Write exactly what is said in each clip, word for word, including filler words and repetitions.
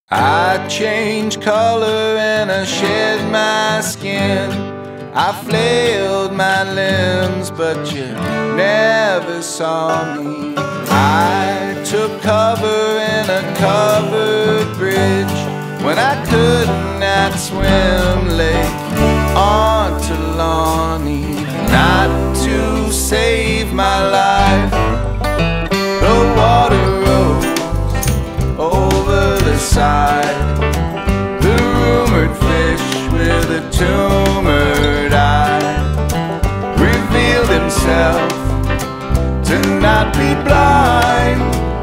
I changed color and I shed my skin. I flailed my limbs, but you never saw me. I took cover in a covered bridge when I could not swim Lake Ontelaunee. Not to save my life, the water rose over the side. The rumored fish with a tumored eye revealed himself to not be blind.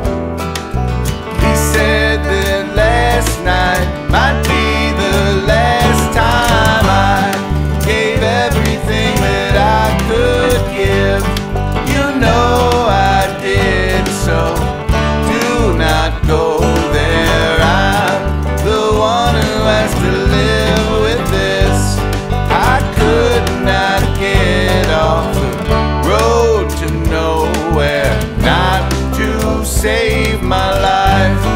He said that last night might be the last time I gave everything that I could give. You know I did, so do not go there. I'm the one who has to live with this. I could not get off the road to nowhere, not to save my life.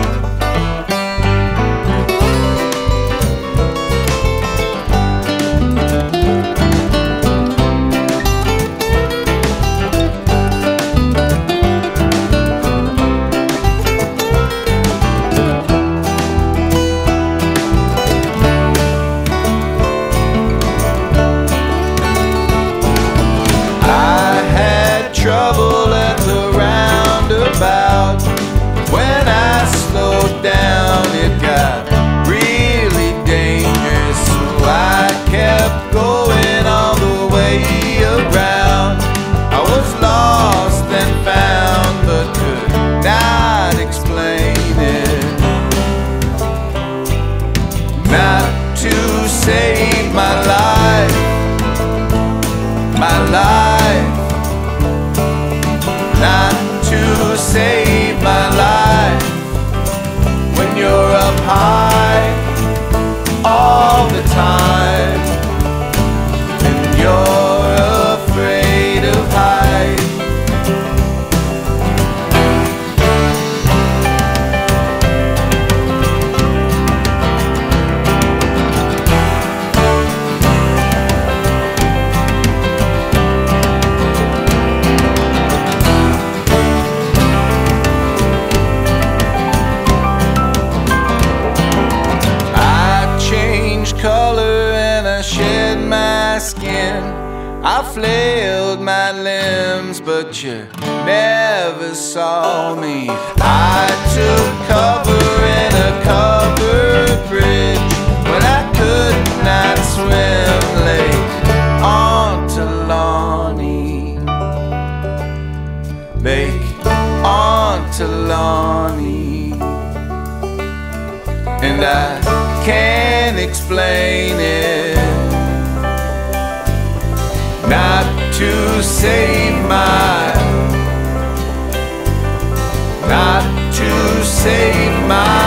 Trouble at the roundabout. When I slowed down, it got really dangerous, so I kept going all the way around. I was lost and found, but could not explain it. Not to save my life, my life. Not to save my life. When you're up high all the time and you're afraid of heights. Color and I shed my skin. I flailed my limbs, but you never saw me. I took cover in a covered bridge when I could not swim Lake Ontelaunee. Lake Ontelaunee. And I can't explain it. Not to save my, not to save my